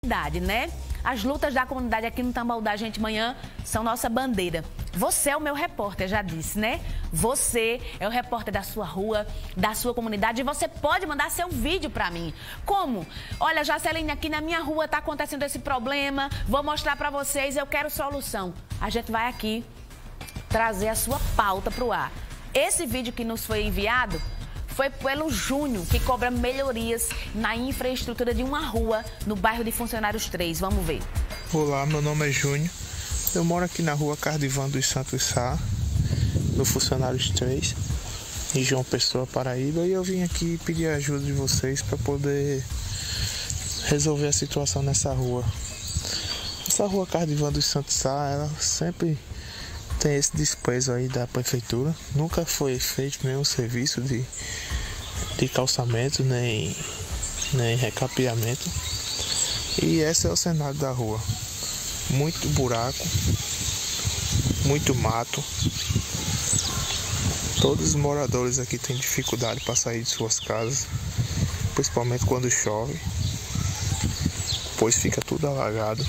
né? As lutas da comunidade aqui no Tambal da Gente Manhã são nossa bandeira. Você é o meu repórter, já disse, né? Você é o repórter da sua rua, da sua comunidade, e você pode mandar seu vídeo pra mim. Como? Olha, Jaceline, aqui na minha rua tá acontecendo esse problema, vou mostrar pra vocês, eu quero solução. A gente vai aqui trazer a sua pauta pro ar. Esse vídeo que nos foi enviado foi pelo Júnior, que cobra melhorias na infraestrutura de uma rua no bairro de Funcionários 3. Vamos ver. Olá, meu nome é Júnior. Eu moro aqui na rua Cardivan dos Santos Sá, no Funcionários 3, em João Pessoa, Paraíba. E eu vim aqui pedir a ajuda de vocês para poder resolver a situação nessa rua. Essa rua Cardivan dos Santos Sá, ela sempre tem esse desprezo aí da prefeitura. Nunca foi feito nenhum serviço de calçamento, nem recapeamento. E esse é o cenário da rua. Muito buraco, muito mato. Todos os moradores aqui têm dificuldade para sair de suas casas, principalmente quando chove, pois fica tudo alagado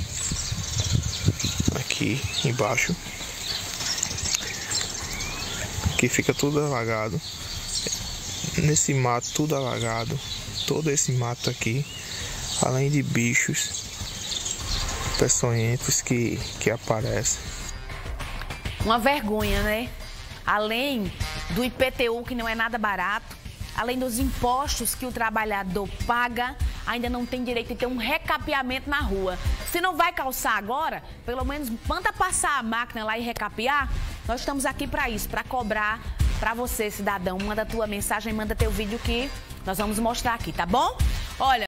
aqui embaixo. Aqui fica tudo alagado. Nesse mato tudo alagado. Todo esse mato aqui, além de bichos peçonhentos que aparecem. Uma vergonha, né? Além do IPTU, que não é nada barato, além dos impostos que o trabalhador paga, ainda não tem direito de ter um recapeamento na rua. Se não vai calçar agora, pelo menos manda passar a máquina lá e recapear. Nós estamos aqui para isso, para cobrar para você, cidadão. Manda tua mensagem, manda teu vídeo que nós vamos mostrar aqui, tá bom? Olha,